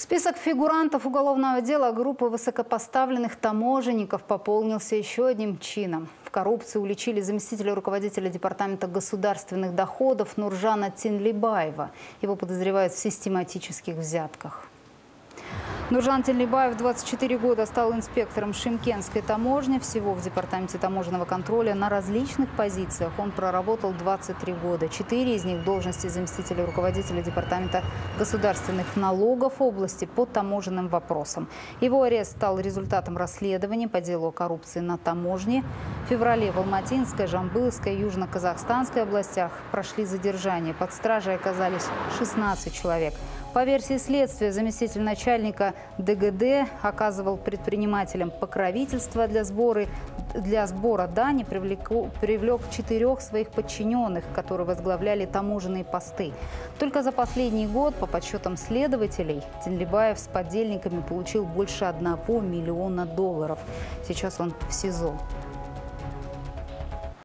Список фигурантов уголовного дела группы высокопоставленных таможенников пополнился еще одним чином. В коррупции уличили заместителя руководителя Департамента государственных доходов Нуржана Тинлибаева. Его подозревают в систематических взятках. Нуржан Тинлибаев 24 года стал инспектором Шымкентской таможни. Всего в Департаменте таможенного контроля на различных позициях он проработал 23 года. 4 из них в должности заместителя руководителя Департамента государственных налогов области по таможенным вопросам. Его арест стал результатом расследований по делу о коррупции на таможне. В феврале в Алматинской, Жамбылской, Южно-Казахстанской областях прошли задержания. Под стражей оказались 16 человек. По версии следствия, заместитель начальника ДГД оказывал предпринимателям покровительство для сбора дани, привлек 4 своих подчиненных, которые возглавляли таможенные посты. Только за последний год, по подсчетам следователей, Тинлибаев с подельниками получил больше $1 миллиона. Сейчас он в СИЗО.